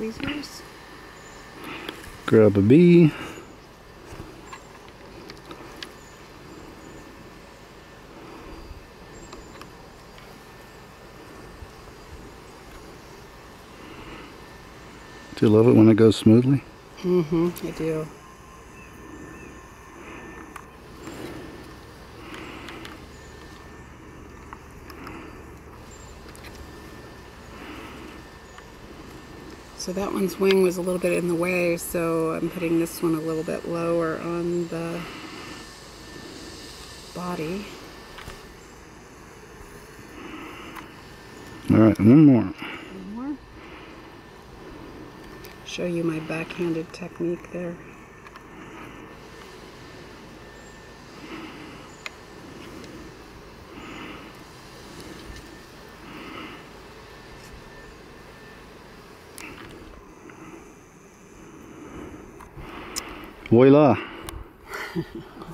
tweezers. Grab a bee. Do you love it when it goes smoothly? Mm-hmm, I do. So that one's wing was a little bit in the way, so I'm putting this one a little bit lower on the body. All right, one more. One more. Show you my backhanded technique there. Voila!